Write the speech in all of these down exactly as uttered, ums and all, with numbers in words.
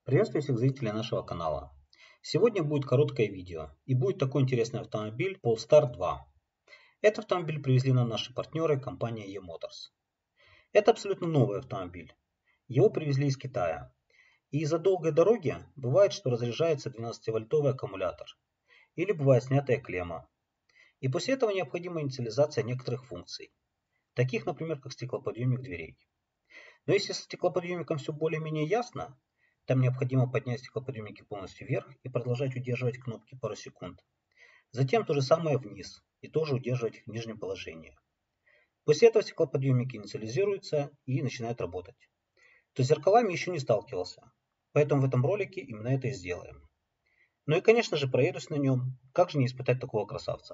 Приветствую всех зрителей нашего канала. Сегодня будет короткое видео и будет такой интересный автомобиль Polestar два. Этот автомобиль привезли нам наши партнеры компания E-Motors. Это абсолютно новый автомобиль. Его привезли из Китая. И из-за долгой дороги бывает, что разряжается двенадцативольтовый аккумулятор. Или бывает снятая клемма. И после этого необходима инициализация некоторых функций. Таких, например, как стеклоподъемник дверей. Но если со стеклоподъемником все более-менее ясно, там необходимо поднять стеклоподъемники полностью вверх и продолжать удерживать кнопки пару секунд. Затем то же самое вниз и тоже удерживать их в нижнем положении. После этого стеклоподъемники инициализируются и начинают работать. То с зеркалами еще не сталкивался, поэтому в этом ролике именно это и сделаем. Ну и конечно же проедусь на нем, как же не испытать такого красавца.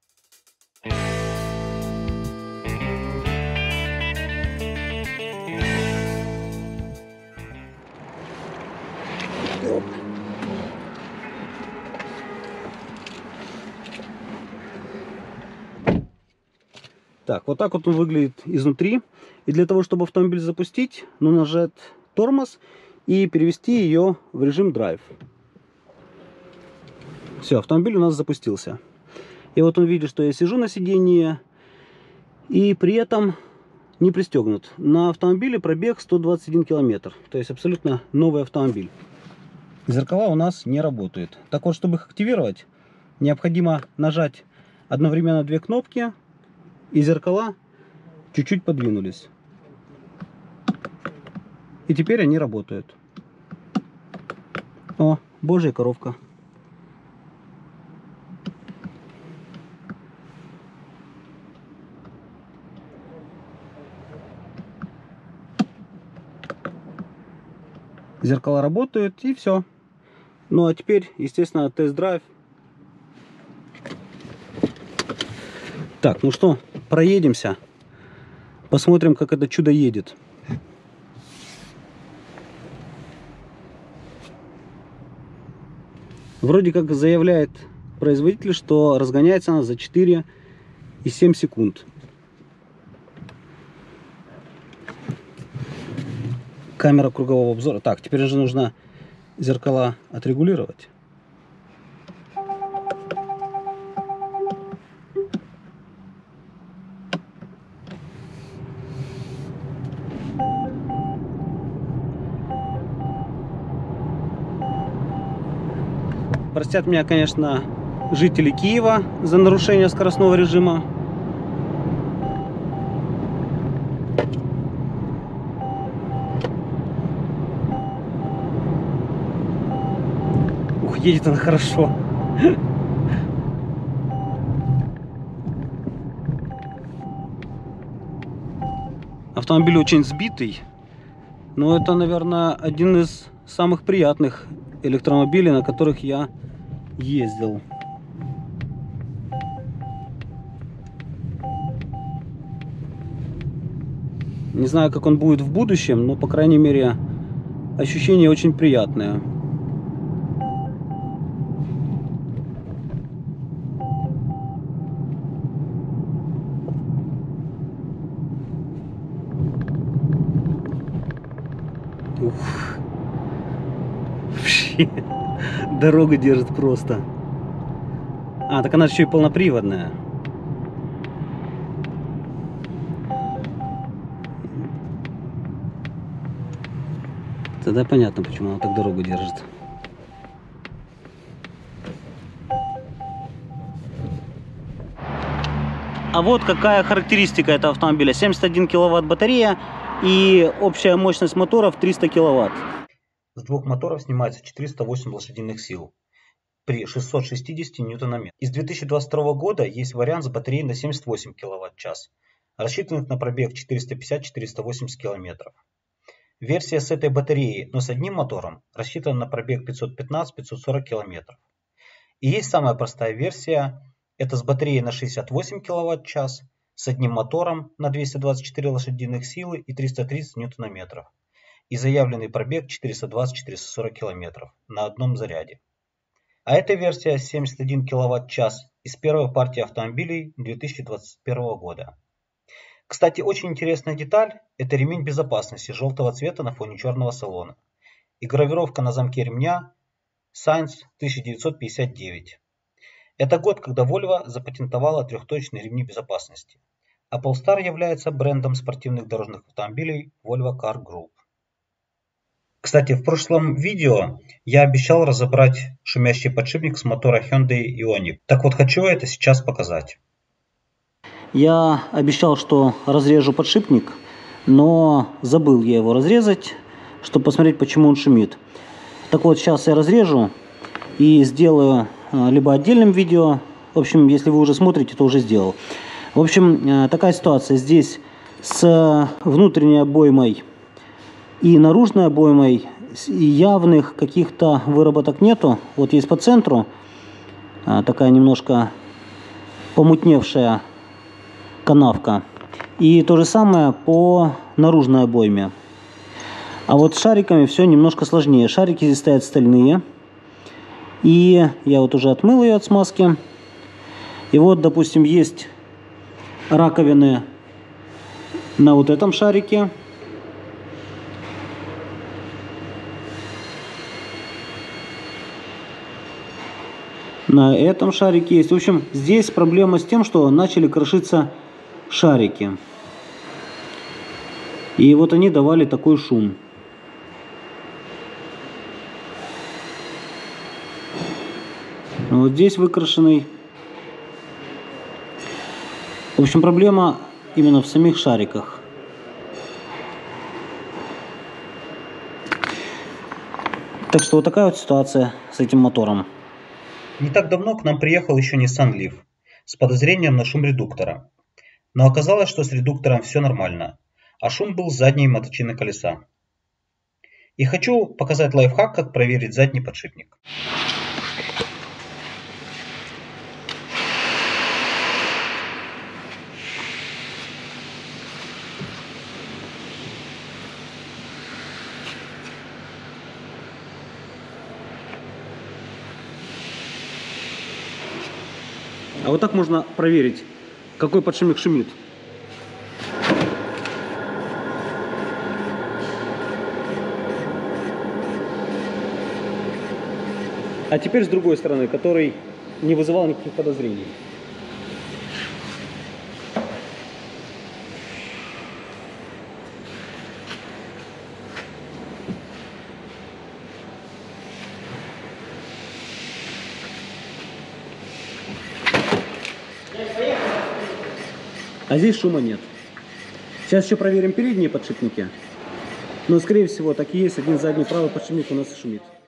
Так, вот так вот он выглядит изнутри. И для того, чтобы автомобиль запустить, нужно нажать тормоз и перевести ее в режим драйв. Все, автомобиль у нас запустился. И вот он видит, что я сижу на сиденье и при этом не пристегнут. На автомобиле пробег сто двадцать один километр. То есть абсолютно новый автомобиль. Зеркала у нас не работают. Так вот, чтобы их активировать, необходимо нажать одновременно две кнопки. И зеркала чуть-чуть подвинулись. И теперь они работают. О, божья коровка. Зеркала работают и все. Ну а теперь, естественно, тест-драйв. Так, ну что, проедемся. Посмотрим, как это чудо едет. Вроде как заявляет производитель, что разгоняется она за четыре и семь секунд. Камера кругового обзора. Так, теперь же нужно зеркала отрегулировать. Простят меня, конечно, жители Киева за нарушение скоростного режима. Ух, едет она хорошо. Автомобиль очень сбитый, но это, наверное, один из самых приятных электромобилей, на которых я ездил. Не знаю, как он будет в будущем, но, по крайней мере, ощущения очень приятные. Ух. Вообще, дорога держит просто. А, так она еще и полноприводная. Тогда понятно, почему она так дорогу держит. А вот какая характеристика этого автомобиля. семьдесят один киловатт батарея и общая мощность моторов триста киловатт. С двух моторов снимается четыреста восемь лошадиных сил при шестистах шестидесяти ньютон-метров. Из две тысячи двадцать второго года есть вариант с батареей на семьдесят восемь киловатт-час, рассчитанных на пробег четыреста пятьдесят — четыреста восемьдесят километров. Версия с этой батареей, но с одним мотором, рассчитана на пробег пятьсот пятнадцать — пятьсот сорок километров. И есть самая простая версия, это с батареей на шестьдесят восемь киловатт-час, с одним мотором на двести двадцать четыре лошадиных силы и триста тридцать ньютон-метров. И заявленный пробег четыреста двадцать — четыреста сорок километров на одном заряде. А эта версия семьдесят один киловатт-час из первой партии автомобилей две тысячи двадцать первого года. Кстати, очень интересная деталь – это ремень безопасности желтого цвета на фоне черного салона. и гравировка на замке ремня Сайнс тысяча девятьсот пятьдесят девять. Это год, когда Volvo запатентовала трехточные ремни безопасности, а Polestar является брендом спортивных дорожных автомобилей Volvo Car Group. Кстати, в прошлом видео я обещал разобрать шумящий подшипник с мотора Hyundai Ioniq. Так вот, хочу это сейчас показать. Я обещал, что разрежу подшипник, но забыл я его разрезать, чтобы посмотреть, почему он шумит. Так вот, сейчас я разрежу и сделаю либо отдельным видео. В общем, если вы уже смотрите, то уже сделал. В общем, такая ситуация. Здесь с внутренней обоймой и наружной обоймой явных каких-то выработок нету. Вот есть по центру такая немножко помутневшая канавка. И то же самое по наружной обойме. А вот с шариками все немножко сложнее. Шарики здесь стоят стальные. И я вот уже отмыл ее от смазки. И вот, допустим, есть раковины на вот этом шарике. На этом шарике есть. В общем, здесь проблема с тем, что начали крошиться шарики. И вот они давали такой шум. Вот здесь выкрашенный. В общем, проблема именно в самих шариках. Так что вот такая вот ситуация с этим мотором. Не так давно к нам приехал еще Nissan Leaf с подозрением на шум редуктора. Но оказалось, что с редуктором все нормально, а шум был с задней моточины колеса. И хочу показать лайфхак, как проверить задний подшипник. А вот так можно проверить, какой подшипник шумит. А теперь с другой стороны, который не вызывал никаких подозрений. А здесь шума нет. Сейчас еще проверим передние подшипники. Но, скорее всего, так и есть. Один задний правый подшипник у нас шумит.